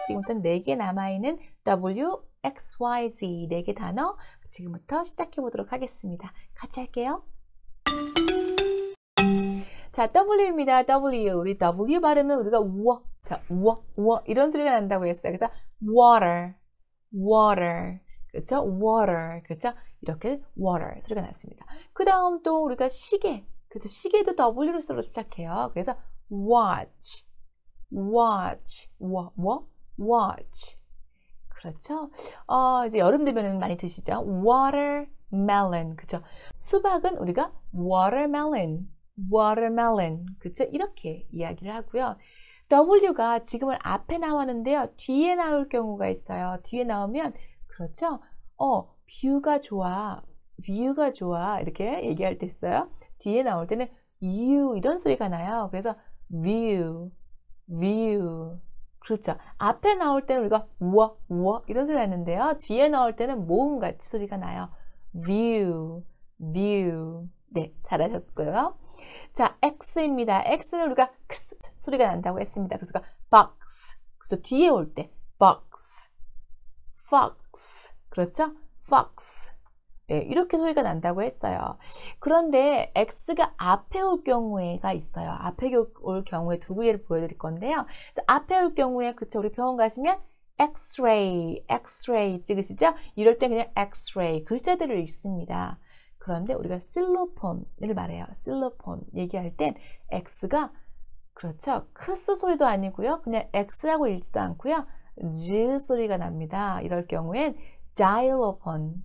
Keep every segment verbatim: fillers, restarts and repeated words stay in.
지금부터 네 개 남아있는 W, X, Y, Z 네 개 단어 지금부터 시작해 보도록 하겠습니다. 같이 할게요. 자, W입니다. W. 우리 W 발음은 우리가 우어, 자, 우어, 우어 이런 소리가 난다고 했어요. 그래서 water, water, 그렇죠? water, 그렇죠? 이렇게 water 소리가 났습니다. 그 다음 또 우리가 시계, 그렇죠? 시계도 W로 시작해요. 그래서 watch, watch, 워, 워, watch. 그렇죠? 어, 이제 여름 되면은 많이 드시죠? watermelon, 그렇죠? 수박은 우리가 watermelon, watermelon, 그렇죠? 이렇게 이야기를 하고요. W가 지금은 앞에 나왔는데요. 뒤에 나올 경우가 있어요. 뒤에 나오면 그렇죠? 어, 뷰가 좋아, 뷰가 좋아 이렇게 얘기할 때 있어요. 뒤에 나올 때는 you 이런 소리가 나요. 그래서 view, view. 그렇죠. 앞에 나올 때는 우리가 우어, 우어 이런 소리 하는데요. 뒤에 나올 때는 모음같이 소리가 나요. view, view. 네, 잘하셨고요. 자, X입니다. X는 우리가 X 소리가 난다고 했습니다. 그래서 box. 그래서 뒤에 올 때 box, fox. 그렇죠? fox. 네, 이렇게 소리가 난다고 했어요. 그런데 X가 앞에 올 경우에가 있어요. 앞에 올 경우에 두 개를 보여드릴 건데요. 앞에 올 경우에, 그쵸, 우리 병원 가시면 X-ray, X-ray 찍으시죠? 이럴 때 그냥 X-ray 글자들을 읽습니다. 그런데 우리가 실로폰을 말해요. 실로폰 얘기할 땐 X가, 그렇죠, 크스 소리도 아니고요. 그냥 X라고 읽지도 않고요. 즈 소리가 납니다. 이럴 경우엔 자일로폰,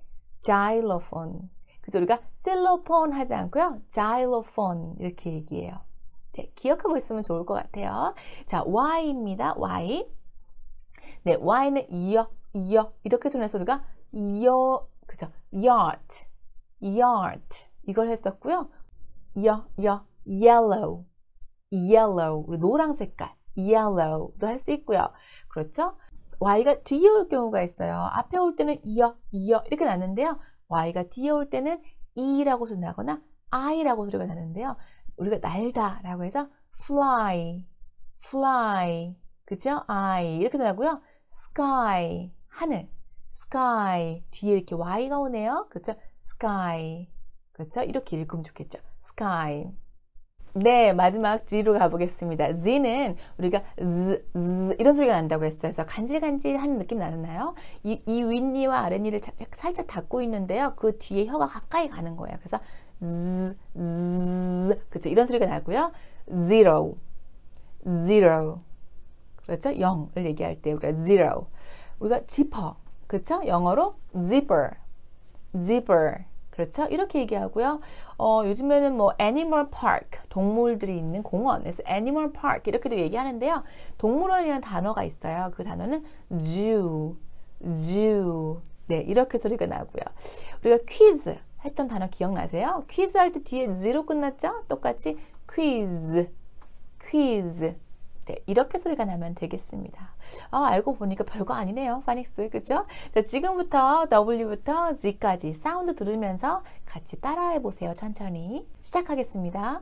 자일로폰. 그래서 우리가 실로폰 하지 않고요. 자일로폰 이렇게 얘기해요. 네, 기억하고 있으면 좋을 것 같아요. 자, Y입니다. Y. 네, Y는 이어, 이어 이렇게 소리내서 우리가 이어, 그죠? yacht, yacht 이걸 했었고요. 여, 여, yellow, yellow 우리 노랑 색깔, yellow도 할 수 있고요. 그렇죠? Y가 뒤에 올 경우가 있어요. 앞에 올 때는 이어, 이어 이렇게 나는데요. Y가 뒤에 올 때는 E라고 소리 나거나 I라고 소리가 나는데요. 우리가 날다 라고 해서 fly, fly, 그죠? I 이렇게 나고요. sky, 하늘, sky 뒤에 이렇게 Y가 오네요. 그렇죠? sky, 그렇죠? 이렇게 읽으면 좋겠죠? sky. 네, 마지막 G로 가보겠습니다. Z는 우리가 Z, Z 이런 소리가 난다고 했어요. 그래서 간질간질하는 느낌 나나요? 이, 이 윗니와 아랫니를 살짝 닫고 있는데요. 그 뒤에 혀가 가까이 가는 거예요. 그래서 Z, Z, 그렇죠? 이런 소리가 나고요. Zero, zero, 그렇죠? 영을 얘기할 때 우리가 zero. 우리가 지퍼, 그렇죠? 영어로 zipper, zipper. 그렇죠? 이렇게 얘기하고요. 어, 요즘에는 뭐 애니멀 파크, 동물들이 있는 공원에서 애니멀 파크 이렇게도 얘기하는데요. 동물원이라는 단어가 있어요. 그 단어는 zoo, zoo. 네, 이렇게 소리가 나고요. 우리가 퀴즈 했던 단어 기억나세요? 퀴즈 할 때 뒤에 z로 끝났죠? 똑같이 quiz, quiz. 네, 이렇게 소리가 나면 되겠습니다. 아, 알고 보니까 별거 아니네요. 파닉스, 그죠? 자, 지금부터 W부터 Z까지 사운드 들으면서 같이 따라해 보세요. 천천히. 시작하겠습니다.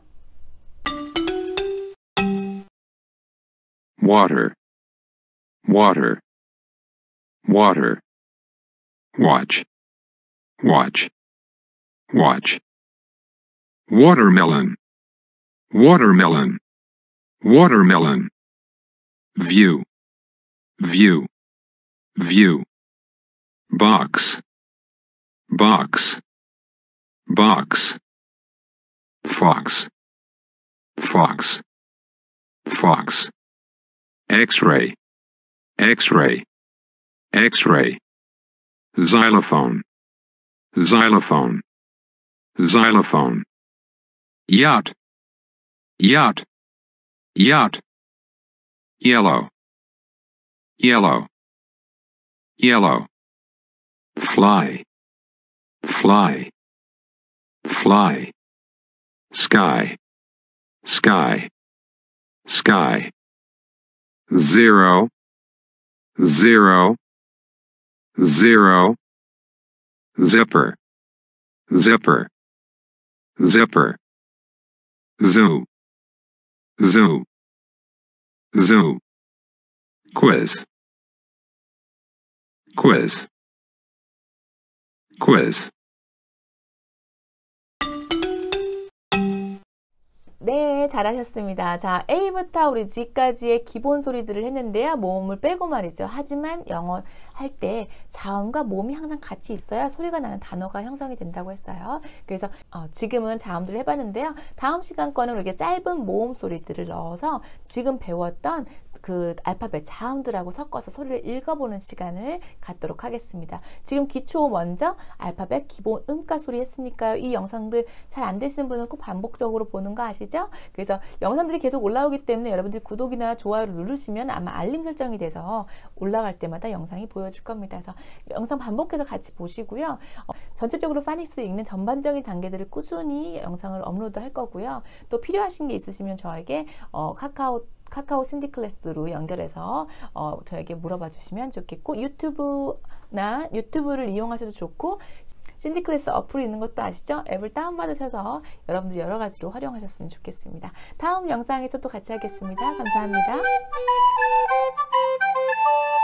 Water, water, water. Watch, watch, watch. Watermelon, watermelon, watermelon. View, view, view. Box, box, box. Fox, fox, fox. X-ray, X-ray, X-ray. Xylophone, xylophone, xylophone. Yacht, yacht, yacht. Yellow, yellow, yellow. Fly, fly, fly. Sky, sky, sky. Zero, zero, zero. Zipper, zipper, zipper. Zoo, zoo, zoo. Quiz, quiz, quiz. 네, 잘하셨습니다. 자, A부터 우리 G까지의 기본 소리들을 했는데요. 모음을 빼고 말이죠. 하지만 영어 할 때 자음과 모음이 항상 같이 있어야 소리가 나는 단어가 형성이 된다고 했어요. 그래서 어, 지금은 자음들을 해봤는데요. 다음 시간 거는 이렇게 짧은 모음 소리들을 넣어서 지금 배웠던 그 알파벳 자음들하고 섞어서 소리를 읽어보는 시간을 갖도록 하겠습니다. 지금 기초 먼저 알파벳 기본 음가 소리 했으니까요. 이 영상들 잘 안 되시는 분은 꼭 반복적으로 보는 거 아시죠? 그래서 영상들이 계속 올라오기 때문에 여러분들이 구독이나 좋아요를 누르시면 아마 알림 설정이 돼서 올라갈 때마다 영상이 보여줄 겁니다. 그래서 영상 반복해서 같이 보시고요. 어, 전체적으로 파닉스 읽는 전반적인 단계들을 꾸준히 영상을 업로드 할 거고요. 또 필요하신 게 있으시면 저에게 어, 카카오 카카오 신디 클래스로 연결해서 어, 저에게 물어봐 주시면 좋겠고, 유튜브나 유튜브를 이용하셔도 좋고, 신디 클래스 어플이 있는 것도 아시죠? 앱을 다운받으셔서 여러분들 여러 가지로 활용하셨으면 좋겠습니다. 다음 영상에서 또 같이 하겠습니다. 감사합니다.